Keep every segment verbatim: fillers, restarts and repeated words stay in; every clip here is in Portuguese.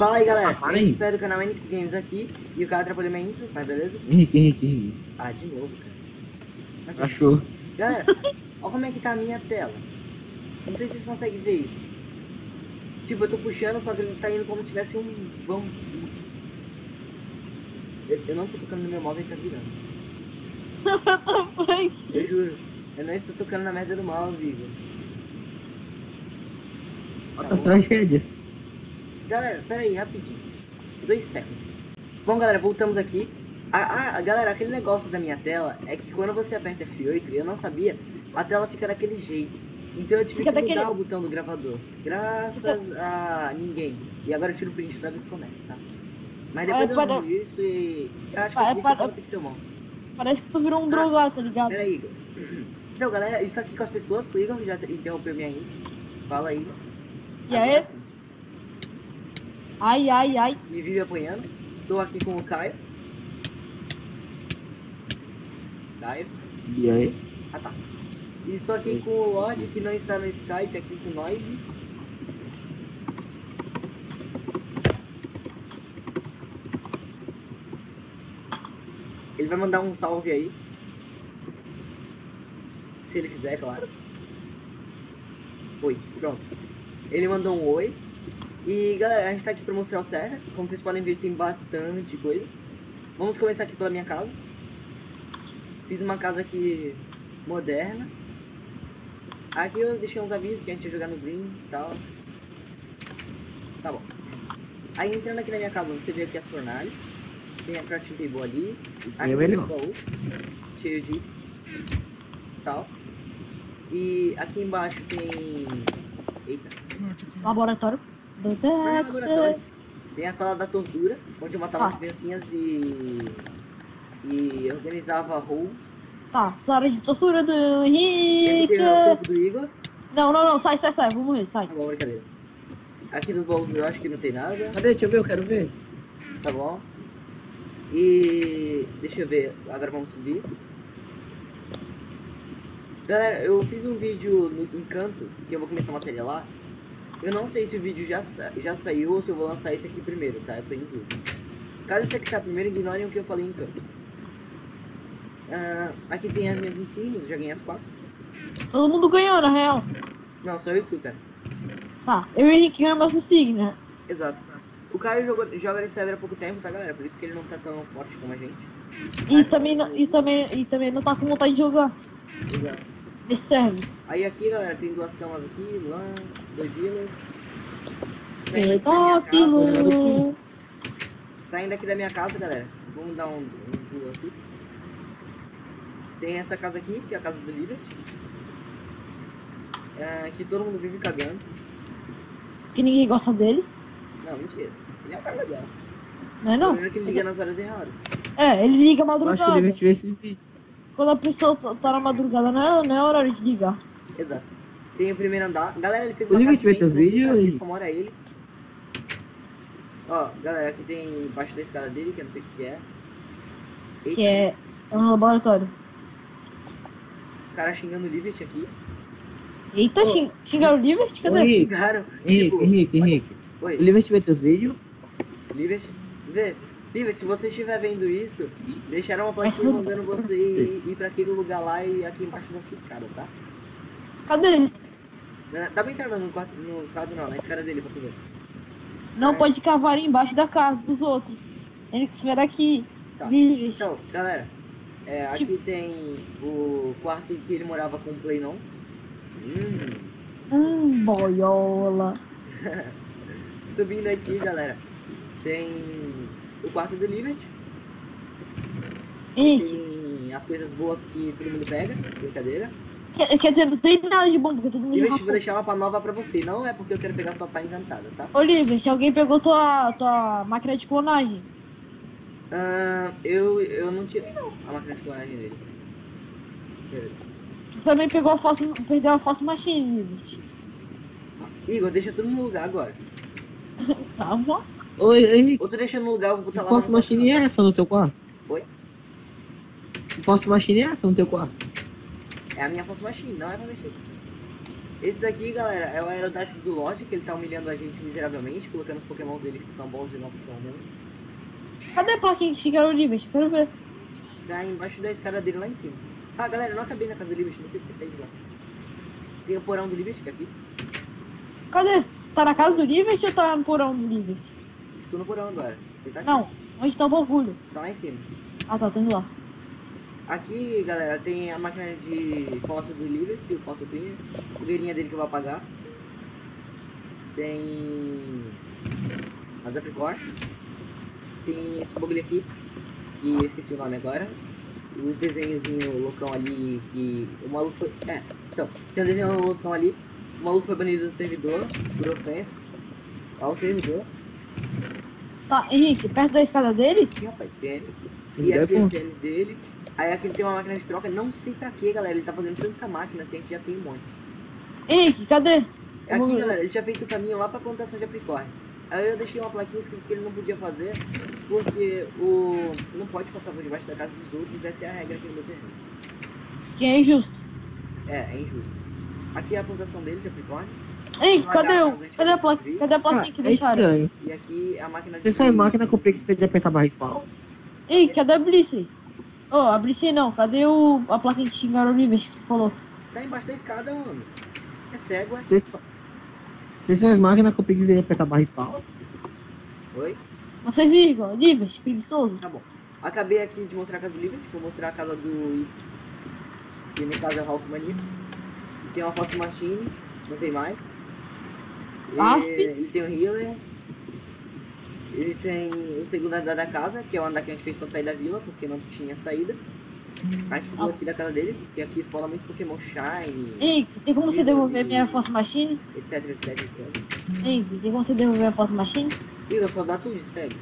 Fala aí, galera. Ah, para aí. Espero do canal Enix Games aqui. E o cara atrapalhou minha intro, mas beleza? Henrique, Henrique, Henrique. Ah, de novo, cara. Mas, Achou. galera, olha como é que tá a minha tela. Não sei se vocês conseguem ver isso. Tipo, eu tô puxando, só que ele tá indo como se tivesse um bambu. Eu, eu não tô tocando no meu mouse, ele tá virando. Eu juro. Eu não estou tocando na merda do mouse, Igor. Outras tragédias. Galera, pera aí, rapidinho. Dois segundos. Bom, galera, voltamos aqui. Ah, ah, galera, aquele negócio da minha tela é que quando você aperta F oito, eu não sabia, a tela fica daquele jeito. Então eu tive Fica que mudar daquele- o botão do gravador. Graças Fica- a ninguém. E agora eu tiro o print pra ver se começa, tá? Mas depois É, eu para- arrumo isso e... Eu acho que É, isso é para- só no Pixelmon. Parece que tu virou um drogado, tá ligado? Pera aí, Igor. Então, galera, isso aqui com as pessoas, o Igor já interrompeu minha intro. Fala aí, Igor. E aí? Ai, ai, ai. Que vive apanhando. Tô aqui com o Caio. Caio. E aí? Ah, tá. E estou aqui com o Lorde, que não está no Skype, aqui com nós. Ele vai mandar um salve aí. Se ele quiser, claro. Oi, pronto. Ele mandou um oi. E galera, a gente tá aqui pra mostrar o serra. Como vocês podem ver, tem bastante coisa. Vamos começar aqui pela minha casa. Fiz uma casa aqui moderna. Aqui eu deixei uns avisos que a gente ia jogar no Green e tal. Tá bom. Aí entrando aqui na minha casa, você vê aqui as fornalhas. Tem a crafting table ali. Aqui Eu tem ele os baús, cheio de itens. Tal. E aqui embaixo tem... Eita. Laboratório do Não é Dexter. laboratório. Tem a sala da tortura, onde eu matava Ah. as criancinhas e... E organizava roles. Tá, sala de tortura do Aqui Henrique. tem o corpo do Igor. Não, não, não, sai, sai, sai, vou morrer, sai. Tá bom, brincadeira. Aqui nos baús eu acho que não tem nada. Cadê? Deixa eu ver, eu quero ver. Tá bom. E... Deixa eu ver, agora vamos subir. Galera, eu fiz um vídeo no Encanto, que eu vou começar a matéria lá. Eu não sei se o vídeo já, sa já saiu ou se eu vou lançar esse aqui primeiro, tá? Eu tô em dúvida. Caso esse aqui saia primeiro, ignorem o que eu falei em Encanto. Ah, aqui tem as minhas insígnias, eu já ganhei as quatro. Todo mundo ganhou, na real. Não, só eu e tu, cara. Tá, eu e o Henrique ganhamos essa signa. Exato. O Caio jogou, joga nesse server há pouco tempo, tá, galera? Por isso que ele não tá tão forte como a gente. E também, não- e, também, e também não tá com vontade de jogar. Exato. Esse serve. Aí aqui, galera, tem duas camas aqui, lá, dois healers. Saindo aqui da minha casa, Pedófilo. saindo aqui da minha casa, galera. Vamos dar um, um pulo aqui. Tem essa casa aqui, que é a casa do Liberty. É, que todo mundo vive cagando. Que ninguém gosta dele. Não, mentira. Ele é um cara legal. Não é O não? problema é que ele liga nas horas erradas. É, ele liga Eu acho que ele madrugada. vai ver esse vídeo. Quando a pessoa tá tá na madrugada, não é, não é horário de ligar. Exato. Tem o primeiro andar. Galera, ele fez O uma Liberty casa vê teus bem, não sei vídeos pra que e- só mora ele. Ó, galera, aqui tem embaixo da escada dele, que eu não sei o que é. Eita, Que é, é um laboratório. os caras xingando o Liberty aqui. Eita, Ô. xing- xingaram o Liberty? Cadê? Oi. Xingaram. Henrique, tipo, Henrique, Henrique. Oi, Ele vai ver teus vídeos. Liberty. Vê, Liberty, se você estiver vendo isso, deixaram uma Mas plaquinha tudo- mandando você ir, ir pra aquele lugar lá e aqui embaixo da sua escada, tá? Cadê ele? Na- Dá pra entrar no quarto, no quarto não, na escada dele pra tu ver. Não É. pode cavar embaixo da casa dos outros. Tem que esperar aqui. Tá. Liberty. Então, galera, é, aqui Tipo- tem o quarto em que ele morava com o Playnons. Hum. Hum, boiola. Subindo aqui, galera, tem o quarto do Liberty. Henrique, Tem as coisas boas que todo mundo pega, brincadeira. quer, quer dizer, não tem nada de bom, porque todo mundo Liberty, vou rapou. deixar uma pá nova pra você. Não é porque eu quero pegar sua pá encantada, tá? Ô, Liberty, alguém pegou tua, tua máquina de clonagem. Ah, eu, eu não tirei não a máquina de clonagem dele. Beleza. Tu também pegou a falsa, perdeu a falsa machine, Liberty. Igor, deixa tudo no lugar agora. Tá bom. Oi, Henrique. Ou tu deixa no lugar, eu vou botar Que lá. falsa na- machine é essa no teu quarto? Oi? Que falsa machine é essa no teu quarto? É a minha falsa machine, não é pra mexer. Esse daqui, galera, é o Aerodactyl do Lorde, que ele tá humilhando a gente miseravelmente, colocando os pokémons dele que são bons e nossos são ruins. Cadê a plaquinha que chegaram o Libet? Quero ver. Tá embaixo da escada dele lá em cima. Ah, galera, eu não acabei na casa do Libet, não sei porque saí de lá. Tem o porão do Libet, que é aqui. Cadê? Tá na casa do Libet ou tá no porão do Libet? Estou no porão agora. Você tá aqui? Não, onde tá o bagulho? Tá lá em cima. Ah, tá, tô indo lá. Aqui, galera, tem a máquina de fóssil do Libet, o fóssil Cleaner. A fogueirinha dele que eu vou apagar. Tem as apricorns. Tem esse bagulho aqui, que eu esqueci o nome agora. Os desenhozinho loucão ali, que o maluco foi... É, então, tem um desenho loucão ali. O maluco foi banido do servidor, por ofensa. Ao servidor. Tá, Henrique, perto da escada dele? Aqui, rapaz, P N. Ele E deve aqui o com- P N dele. Aí aqui tem uma máquina de troca, não sei pra que, galera. Ele tá fazendo tanta máquina assim, a gente já tem um monte. Henrique, cadê? Aqui, Vamos- galera, ele tinha feito o caminho lá pra plantação de apricórnio. Aí eu deixei uma plaquinha escrito que ele não podia fazer, porque o... não pode passar por debaixo da casa dos outros, essa é a regra aqui no meu terreno. Que é injusto. É, é injusto. Aqui é a plantação dele de apricórnio, Henrique, Vai dar cadê a o. casa, a gente Cadê a vai placa? construir. Cadê a Ah, plaquinha que é deixaram? estranho. e aqui é a máquina de... Essas máquinas que eu precisa de apertar barra spawn. Henrique, cadê a Blissey? Ô, a Blissey não, cadê o. A plaquinha que xingaram o Libet que tu falou? Tá embaixo da escada, mano. É cego, é? Essas essas máquinas que eu precisa de apertar barra spawn. Oi? Vocês viram, Libet, preguiçoso. Tá bom. Acabei aqui de mostrar a casa do Libet, vou mostrar a casa do... que no caso é o Hulk Mania. Tem uma Fox Machine, não tem mais. Ah, E- sim. ele tem o Healer. Ele tem o segundo andar da casa, que é o andar que a gente fez pra sair da vila, porque não tinha saída. A gente ficou Ah. aqui da casa dele, porque aqui spawna muito Pokémon Shine, Henrique, tem como você Libet devolver e- minha Force Machine? etc, etc, etcétera. Henrique, tem como você devolver a Force Machine? Igor, só dá tudo, segue.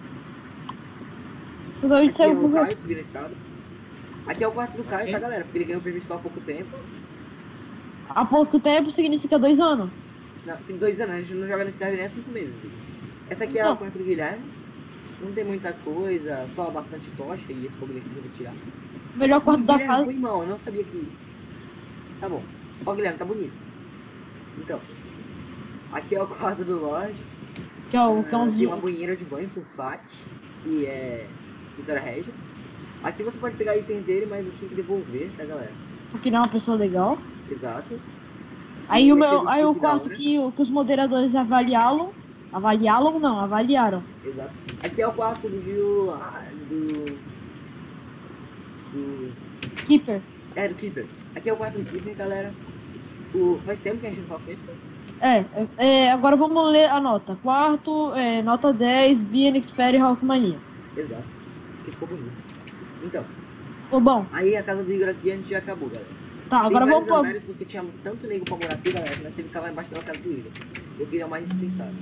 Tudo onde Aqui é saiu o por Caio subindo a escada. Aqui é o quarto do Caio, tá, galera? Porque ele ganhou permissão só há pouco tempo. há pouco tempo significa dois anos. Não, tem dois anos, a gente não joga nesse server nem há cinco meses. Essa aqui é Então. o quarto do Guilherme. Não tem muita coisa, só bastante tocha e esse bagulho aqui que eu vou tirar. Melhor quarto Ih, da Guilherme, casa. foi mal, eu não sabia que... Tá bom. Ó, Guilherme, tá bonito. Então, aqui é o quarto do Lorde. Que é o. Que é Ah, um tem uma banheira de banho com sac, que é Vitória Regia. Aqui você pode pegar itens dele, mas você tem que devolver, tá, galera? Porque não é uma pessoa legal. Exato. Aí E o mexer meu. no Aí o stick da quarto hora. que, o- que os moderadores avaliaram. Avaliaram não, avaliaram. Exato. Aqui é o quarto do Gil... ah, do... Do... Keeper. É, do Keeper. Aqui é o quarto do Keeper, galera. O... Faz tempo que a gente não fala com ele. É, é, é, agora vamos ler a nota. Quarto, é, nota dez, Bien Expert e Rockmania. Exato. Que ficou bonito. Então, Ficou bom? aí a casa do Igor aqui a gente já acabou, galera. Tá, agora Tem vamos vários pôr. andares porque tinha tanto nego pra morar aqui, galera, que nós teve que ficar lá embaixo da casa do Igor. Eu queria o mais dispensável.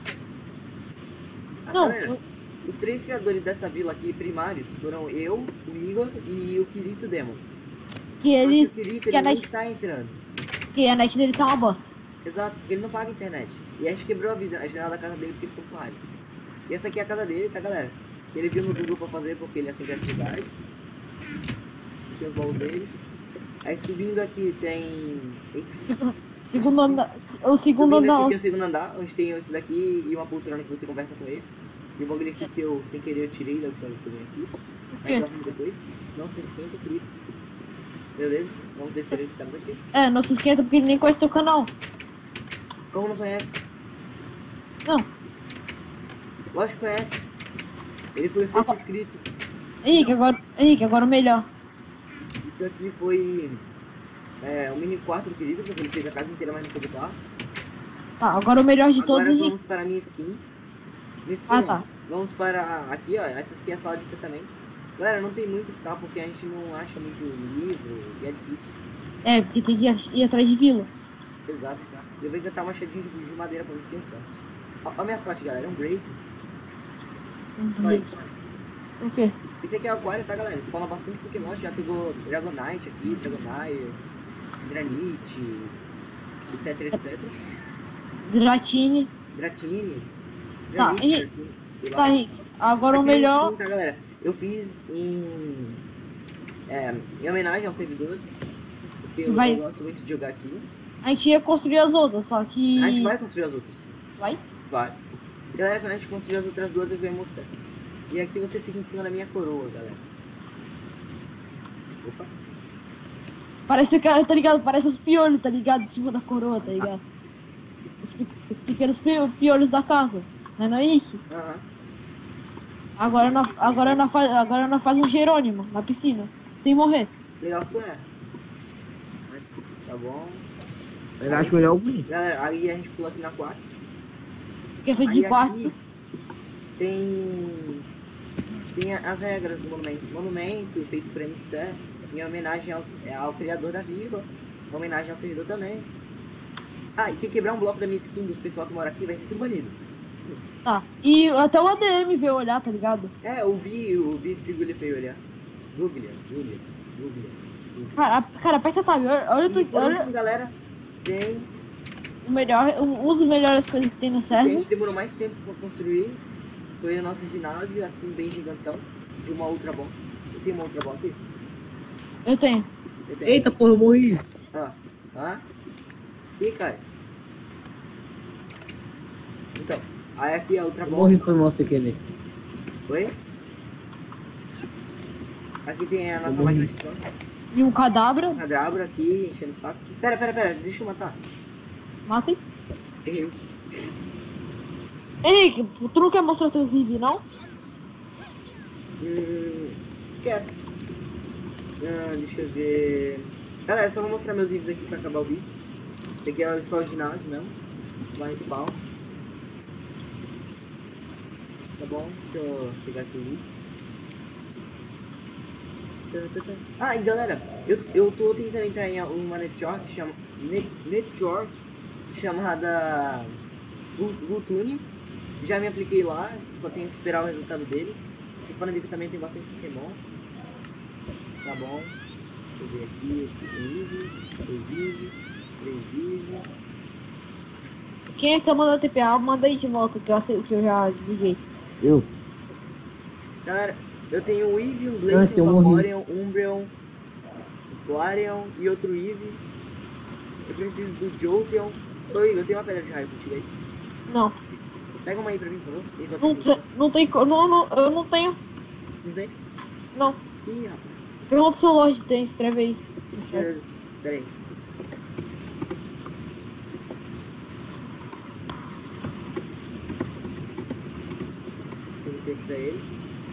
Ah, Não, galera, eu- os três criadores dessa vila aqui, primários, foram eu, o Igor e o Kirito Demon. que Só ele. que o Kirito, que ele a não net- está entrando. Que a net dele tá uma bosta. Exato, porque ele não paga internet. E a gente quebrou a, vida, a janela da casa dele porque ele ficou com raiva. E essa aqui é a casa dele, tá, galera? Ele viu no Google pra fazer porque ele é sem criatividade. Aqui os baús dele. Aí subindo aqui tem... Eita. Segundo, segundo andar. O segundo Subindo aqui andar. tem o segundo andar, onde tem isso daqui e uma poltrona que você conversa com ele. E o bagulho aqui que eu, sem querer, eu tirei da última vez que eu vim aqui. quê? Mas eu arrumo depois. Não se esquenta, querido. Beleza? Vamos descer esses caras aqui. É, não se esquenta porque ele nem conhece teu canal. Como não conhece? Não. Lógico que conhece. Ele foi o sexto Ah, inscrito. Henrique, agora. Henrique, agora o melhor. Isso aqui foi é, o mini quarto do querido, porque ele fez a casa inteira, mas não fez o quarto. Tá, agora o melhor de todos, Agora Henrique. vamos para a minha skin. Minha skin, Ah, tá. Vamos para aqui, ó. Essa aqui é a sala de tratamentos. Galera, não tem muito que tá, porque a gente não acha muito livro e é difícil. É, porque tem que ir, ir atrás de vila. Exato, tá? Eu vou tentar uma chadinha de de madeira pra ver se tem sorte. Ó, ó a minha sorte, galera, é um break. Olha, O quê? esse aqui é o aquário, tá, galera? Spawna bastante Pokémon, já pegou Dragonite aqui, Dragonite, Granite, etc, etc. Dratini. Dratini, Tá, Granite, e- Dratini, sei lá. Tá, Henrique. Agora o Aqui é melhor. skin, tá, galera? Eu fiz em, é, em homenagem ao servidor, porque eu, Vai- eu gosto muito de jogar aqui. A gente ia construir as outras, só que. A gente vai construir as outras. Vai? Vai. Galera, quando a gente construir as outras duas, eu venho mostrar. E aqui você fica em cima da minha coroa, galera. Opa. Parece que, tá ligado? Parece os piolhos, tá ligado? Em cima da coroa, tá ligado? Os, pe- os pequenos pi- piolhos da casa. Não é não, Henrique? Aham. Agora nós, agora, nós faz, agora nós faz um Jerônimo na piscina, sem morrer. Legal, isso é. Tá bom. Eu acho melhor o Green. Galera, aí a gente pula aqui na quarta. Que é feito Aí de aqui quartzo. tem... Tem as regras do monumento. Monumento feito por N X R, em homenagem ao, é, ao criador da vila. Em homenagem ao servidor também. Ah, e quem quebrar um bloco da minha skin dos pessoal que mora aqui vai ser tudo banido. Tá. E até o A D M veio olhar, tá ligado? É, o Vi, o Vi Frigolha feio olhar. Júlia, Júlia, Júlia. Cara, a- cara aperta tab. Olha, olha, E tu- por olha último, galera, tem... o melhor, um, um dos melhores coisas que tem no O que a server. gente demorou mais tempo pra construir foi o nosso ginásio, assim, bem gigantão. De uma Ultra Ball. Eu tenho uma Ultra Ball aqui? Eu tenho. Eu tenho. Eita, porra, eu morri. Ó, ó. Ih, cara. Então, aí aqui é a Ultra Eu Ball. morri, foi mal sem querer. Oi? Aqui tem a nossa Eu máquina morri. de troca. E um cadabra. A Drabra aqui, enchendo o saco. Pera, pera, pera, deixa eu matar. Matem. Errei. Henrique, tu não quer mostrar teus I V, não? Hum, quero. Ah, deixa eu ver. Galera, só vou mostrar meus vídeos aqui pra acabar o vídeo. Esse aqui é o só o ginásio mesmo. Lá em spawn. Tá bom? Deixa eu pegar aqui os vídeos. Ah, e galera, eu, eu tô tentando entrar em uma network, chama, net, network chamada Vultune. Já me apliquei lá, só tenho que esperar o resultado deles. Vocês podem ver que também tem bastante Pokémon. Tá bom. Deixa eu ver aqui, um Eevee, dois Eevee, três Eevee. Quem é que tá mandando T P A? Manda aí de volta que eu, aceito, que eu já liguei. Eu. Galera, eu tenho um Eevee, um Ah, Glaceon, que eu um morri. Vaporeon, um Umbreon, um Flareon e outro Eevee. Eu preciso do Jolteon. Ô Igor, tem uma pedra de raio contigo aí? Não. Pega uma aí pra mim, por favor. Enquanto Não, eu te- não tem. co- Não, não, eu não tenho. Não tem? Não. Ih, rapaz. Pergunta se o Lorde tem, escreve aí. É, Pera aí. Perguntei aqui pra ele.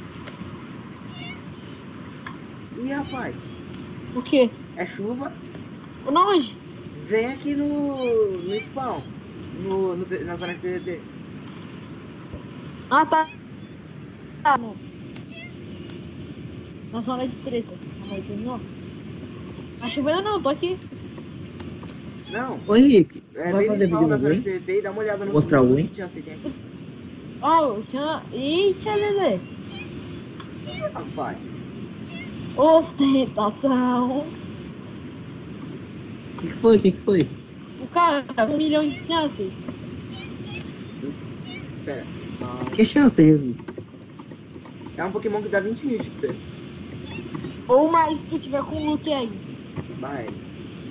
Ih, rapaz. O quê? É chuva. Não, hoje. Vem aqui no, no spawn. No, no, na zona de P V T. Ah, tá. Tá, não. Na zona de treta. Calma aí, terminou? Tá chovendo não, tô aqui. Não. Ô Henrique, É, vai vem no fazer spawn vídeo na no zona de Green? P V P e dá uma olhada no Mostrar o win? Tinha, sei, tem aqui. Ó, oh, tinha. Eita, Lelê. Ih, rapaz. Ostentação. O que que foi? O que que foi? O cara, um milhão de chances. Espera. Ah, Que chance, Jesus? é um Pokémon que dá vinte mil de X P. Ou mais se tu tiver com o loot aí. Barra ele.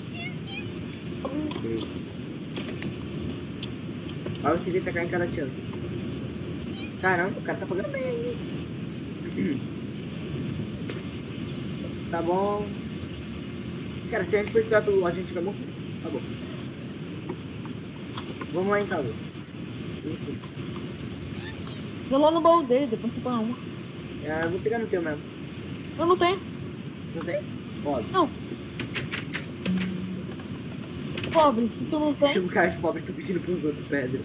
Olha o Siri tacar em cada chance. Caramba, o cara tá pagando bem. hein? Tá bom. Cara, se a gente for esperar pelo loja, a gente vai morrer. Tá bom. Vamos lá em casa. Isso. Vê lá no baú dele, depois tu põe uma. É, eu vou pegar no teu mesmo. Eu não tenho. Não tem? Óbvio. Não. Pobre, se tu não tem. O cara de pobre tá pedindo pros outros pedra.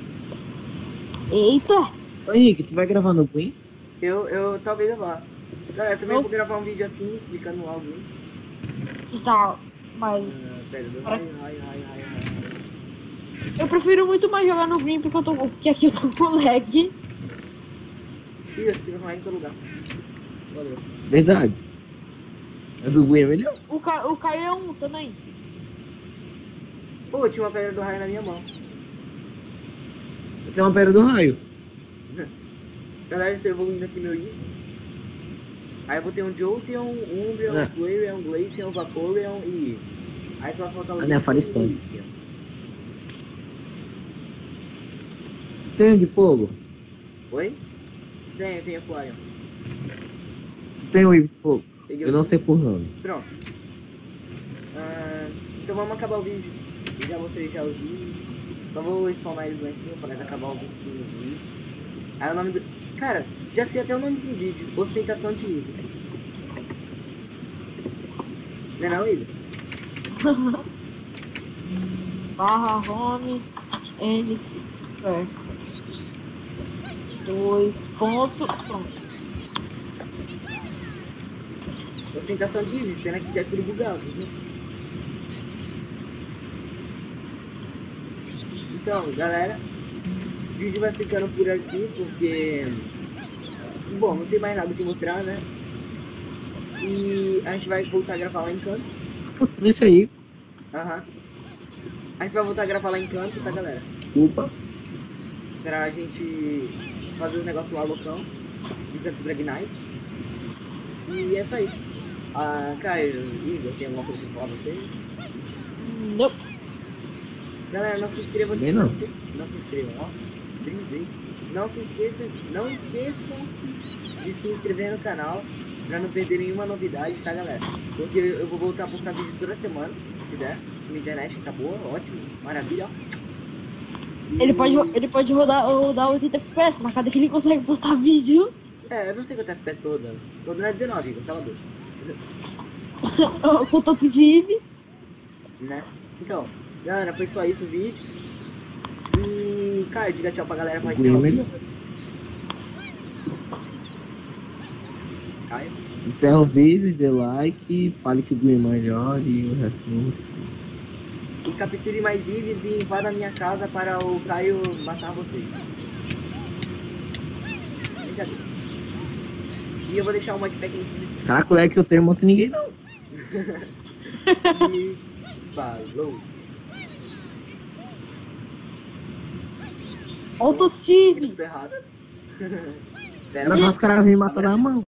Eita! Ô Henrique, tu vai gravar no Green? Eu, eu, talvez eu vá. Galera, também Eu- vou gravar um vídeo assim, explicando algo. Que tal? Mas. Ah, pera, do Para- raio, raio, raio, raio, raio. Eu prefiro muito mais jogar no Green porque eu tô. Porque aqui eu tô com lag. Ih, eu escrevo lá em todo lugar. Valeu. Verdade. Mas o Green é melhor. O, Ca... o Caio é um também. Pô, tinha uma pedra do raio na minha mão. Tem uma pedra do raio. Galera, estou evoluindo aqui meu I. Aí eu vou ter um Jolteon, um Umbreon, É. um Flareon, um Glaceon, um Vaporeon e... Aí só vai faltar o Ah, né, Lico fora e o história. Whisky, ó. Tem de fogo? Oi? Tem, tem a Florian. Tem o de fogo. Peguei Eu o não Lico. sei por nome. Pronto. Ah, então vamos acabar o vídeo. Eu já mostrei já os vídeos. Só vou spawnar eles lá em cima pra nós acabar o vídeo. Aí o nome do... Cara, já sei até o nome do vídeo. Ostentação de Ives. Não é não, Ives? Barra home Enix. É. Dois pontos. Pronto. Ostentação de Ives. Pena que é tudo bugado, né? Então, galera, o vídeo vai ficando por aqui, porque... Bom, não tem mais nada que mostrar, né? E a gente vai voltar a gravar lá em Canto. Isso aí. Aham. A gente vai voltar a gravar lá em Canto, tá, galera? Opa. Pra gente fazer os negócios lá loucão, de Cantos Brag Night. E é só isso. Ah, Caio, Igor, tem alguma coisa pra falar pra vocês? Não. Galera, não se inscrevam Também não. Não se inscrevam, ó. Brisei. Não se esqueçam, não esqueçam-se de se inscrever no canal pra não perder nenhuma novidade, tá, galera? Porque eu vou voltar a postar vídeo toda semana, se der. Minha internet tá boa, ótimo, maravilha, ó. E- Ele pode, ele pode rodar, rodar oitenta F P S, mas cada que ele consegue postar vídeo. É, eu não sei quanto F P S tô dando. Tô dando é dezenove, Igor, cala a boca. Com tanto de I V. Né? Então, galera, foi só isso o vídeo. E, Caio, diga tchau pra galera pra O Green é encerrar o melhor. vídeo. Caio? Encerra o vídeo, dê like, fale que o Green é melhor e o resto não sei. E capture mais Ives e invada a minha casa para o Caio matar vocês. Brincadeira. E eu vou deixar o modpack no descrição. Caraca, o Leque eu tenho monta ninguém não. E falou. Olha o Steve. Tô errado. Pera, Mas os caras vêm matar na mão.